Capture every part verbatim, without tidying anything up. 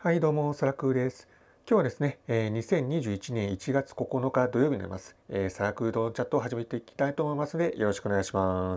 はい、どうも、サラクーです。今日はですね、えーにせんにじゅういちねんいちがつここのか土曜日になります。えーサラクードチャットを始めていきたいと思いますので、よろしくお願いします。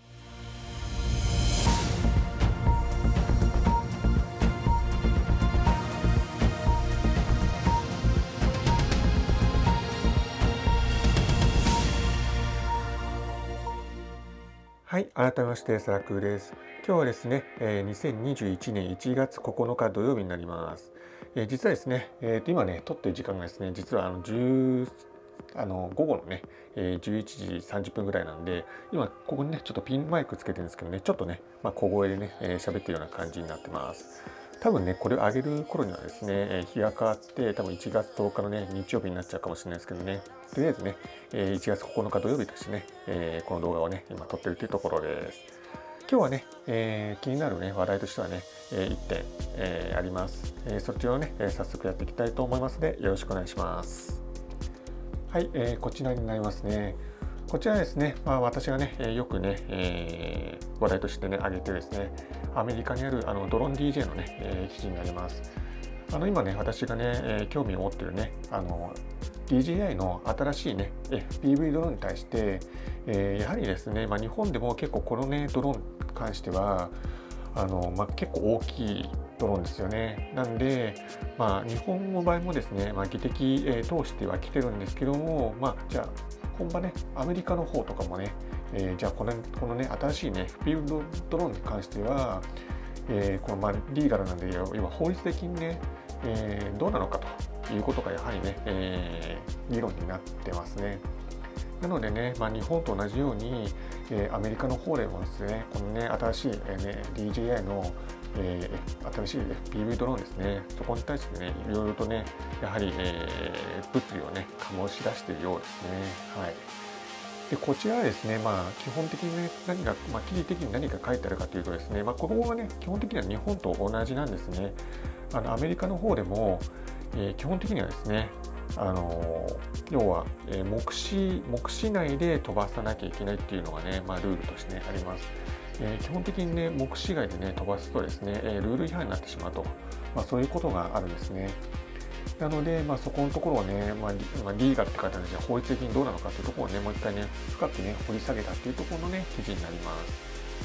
はい、改めまして、サラクーです。今日はですね、えーにせんにじゅういちねんいちがつここのか土曜日になります。えー実はですね、えーと今ね、撮ってる時間がですね、実はあのじゅうあの午後のね、えーじゅういちじさんじゅっぷんぐらいなんで、今ここにね、ちょっとピンマイクつけてるんですけどね、ちょっとね、まあ、小声でね、えー喋ってるような感じになってます。多分ね、これを上げる頃にはですね、えー日が変わって、多分いちがつとおかのね、日曜日になっちゃうかもしれないですけどね、とりあえずね、えーいちがつここのか土曜日としてね、えーこの動画をね、今撮ってるというところです。今日はね、えー気になるね、話題としてはね、えーいってん、えーあります。えーそちらをね、えー早速やっていきたいと思いますので、よろしくお願いします。はい、えーこちらになりますね。こちらですね、まあ、私がね、えーよくね、えー話題としてね、挙げてですね、アメリカにあるあのドローン ディージェー のね、えー記事になります。あの今ね、私がね、えー興味を持ってるね、あの ディージェーアイ の新しいね、エフピーブイ ドローンに対して、えーやはりですね、まあ、日本でも結構このね、ドローンに関しては、あの、まあ、結構大きいドローンですよね。なんで、まあ、日本の場合もですね、まあ、技的、えー通しては来てるんですけども、まあ、じゃあ、本場ね、アメリカの方とかもね、えーじゃあこの、このね、新しいね、エフピーブイ ドローンに関しては、えーこのまあリーガルなんで、要は法律的にね、えーどうなのかということがやはりね、えー議論になってますね。なのでね、まあ、日本と同じように、えーアメリカの方でもですね、このね、新しい、えーね、ディージェーアイ の、えー新しい エフピーブイ ドローンですね、そこに対してね、いろいろとね、やはり、えー物議をね、醸し出しているようですね。はい。で、こちらはですね、まあ、基本的にね、何が、まあ、記事的に何が書いてあるかというとですね、まあ、ここはね、基本的には日本と同じなんですね。あの、アメリカの方でも、えー基本的にはですね、あのー要は、えー目視、目視内で飛ばさなきゃいけないっていうのがね、まあ、ルールとして、ね、あります。えー基本的にね、目視外でね、飛ばすとですね、えールール違反になってしまうと、まあ、そういうことがあるんですね。なので、まあ、そこのところをね、まあ、リまあ、リーガルって書いてあるんですが、法律的にどうなのかというところをね、もう一回ね、深くね、掘り下げたっていうところのね、記事になります。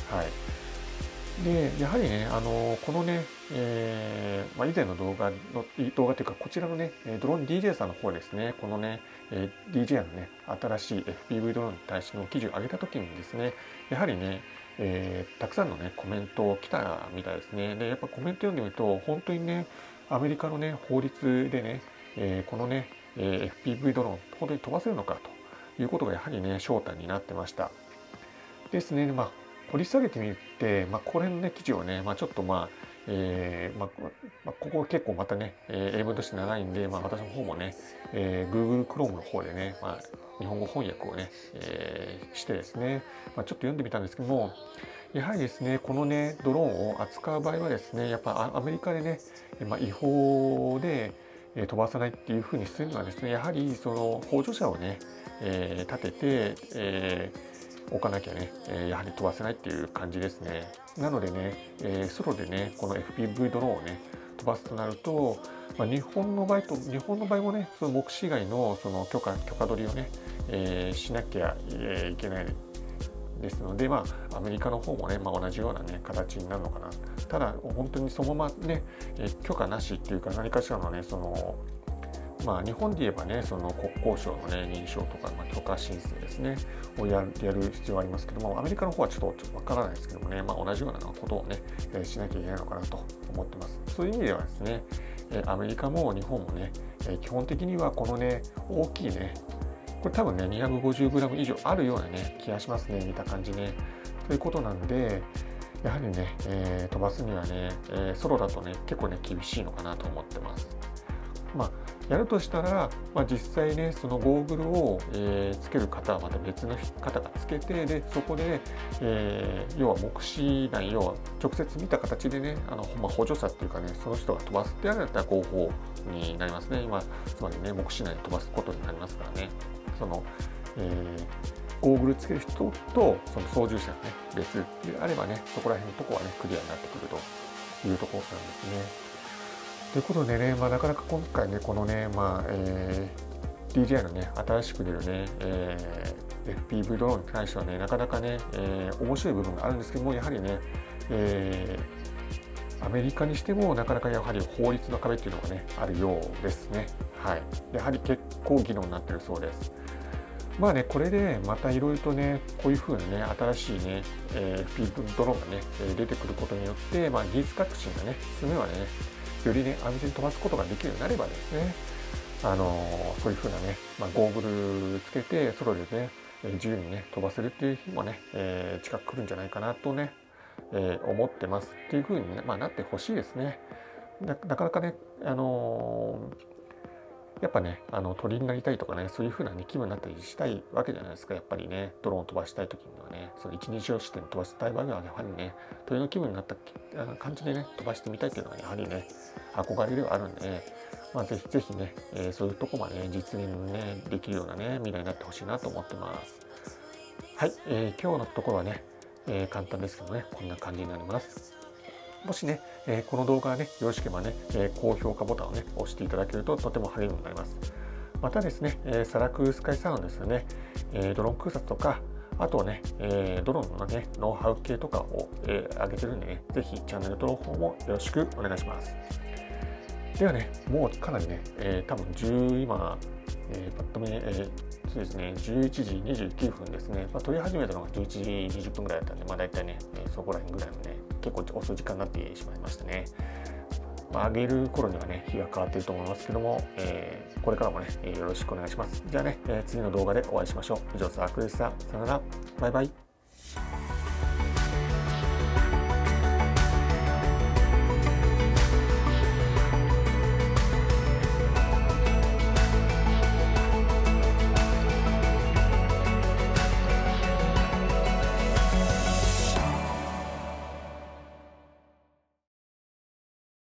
はい。で、やはりね、あの、このね、えーまあ、以前の動画の、動画というか、こちらのね、ドローン ディージェー さんの方ですね、このね、えー ディージェーアイ のね、新しい エフピーブイ ドローンに対しての記事を上げたときにですね、やはりね、えーたくさんのね、コメント来たみたいですね。で、やっぱコメント読んでみると、本当にね、アメリカのね、法律でね、えーこのね、えー エフピーブイ ドローン、本当に飛ばせるのかということがやはりね、焦点になってました。ですね、まあ、掘り下げてみて、まあ、これのね、記事をね、まあ、ちょっとまあ、えーまあ、まあ、ここ結構またね、えー英文として長いんで、まあ、私の方もね、えー Google Chrome の方でね、まあ、日本語翻訳をね、えーしてですね、まあ、ちょっと読んでみたんですけども、やはりですね、このね、ドローンを扱う場合はですね、やっぱアメリカでね、まあ、違法でえー飛ばさないっていうふうにするにはですね、やはりその補助者をね、えー立てて、えー置かなきゃね、えーやはり飛ばせないっていう感じですね。なのでね、えーソロでね、この エフピーブイ ドローンをね、飛ばすとなると、まあ、日本の場合と、日本の場合もね、その目視以外のその許可、許可取りをね、えーしなきゃいけないですので、まあ、アメリカの方もね、まあ、同じようなね、形になるのかな。ただ、本当にそのままね、えー許可なしっていうか、何かしらのね、その、まあ、日本で言えばね、その国交省のね、認証とか、まあ、許可申請ですね、をやるやる必要がありますけども、アメリカの方はちょっとちょっとわからないですけどもね、まあ、同じようなことをね、えーしなきゃいけないのかなと思ってます。そういう意味ではですね、えーアメリカも日本もね、えー基本的にはこのね、大きいね、これ多分ね、にひゃくごじゅうグラム 以上あるようなね、気がしますね、見た感じね。ということなんで、やはりね、えー飛ばすにはね、えーソロだとね、結構ね、厳しいのかなと思ってます。まあ、やるとしたら、まあ、実際ね、そのゴーグルを、えーつける方はまた別の方がつけて、で、そこで、えー要は目視内、要は直接見た形でね、あの、まあ、補助者っていうかね、その人が飛ばすってやるんだったら合法になりますね。今、つまりね、目視内に飛ばすことになりますからね。その、えーゴーグルつける人とその操縦者がね、別であればね、そこら辺のところはね、クリアになってくるというところなんですね。 ということでね、まあ、なかなか今回ね、このね、まあえー、ディージェーアイ のね、新しく出るね、えー、エフピーブイ ドローンに関してはね、なかなかね、えー、面白い部分があるんですけども、やはりね、えー、アメリカにしてもなかなかやはり法律の壁っていうのがね、あるようですね。はい。やはり結構議論になっているそうです。まあね、これでまたいろいろとね、こういうふうなね、新しいね、えー、エフピーブイ ドローンがね、出てくることによって、まあ、技術革新がね、進めばね、よりね、安全に飛ばすことができるようになればですね、あのー、そういうふうなね、まあ、ゴーグルつけて、ソロでね、自由にね、飛ばせるっていう日もね、えー、近く来るんじゃないかなとね、えー、思ってますっていうふうに、ね、まあ、なってほしいですね。な, なかなかね、あのーやっぱね、あの鳥になりたいとかね、そういう風な、ね、気分になったりしたいわけじゃないですか。やっぱりね、ドローンを飛ばしたい時にはね、その一日をして飛ばしたい場合はやはりね、鳥の気分になった感じでね、飛ばしてみたいっていうのはやはりね、憧れではあるんで、ね、まあ、ぜひぜひね、えー、そういうとこまで、ね、実現、ね、できるようなね、未来になってほしいなと思ってます。はい、えー、今日のところはね、えー、簡単ですけどね、こんな感じになります。もしね、えー、この動画がね、よろしければね、えー、高評価ボタンをね、押していただけるととても励みになります。またですね、えー、サラクースカイサロンですよね、えー、ドローン空撮とか、あとはね、えー、ドローンのね、ノウハウ系とかを、えー、上げてるんでね、ぜひチャンネル登録もよろしくお願いします。ではね、もうかなりね、えー、多分じゅう今、えー、パッと見、えー、そうですね、じゅういちじにじゅうきゅうふんですね。まあ、撮り始めたのがじゅういちじにじゅっぷんぐらいだったんで、まあ大体ね、えー、そこら辺ぐらいのね、結構遅い時間になってしまいましたね。まあ、上げる頃にはね、日が変わっていると思いますけども、えー、これからもね、よろしくお願いします。じゃあね、えー、次の動画でお会いしましょう。以上、サークルでした。さよなら。バイバイ。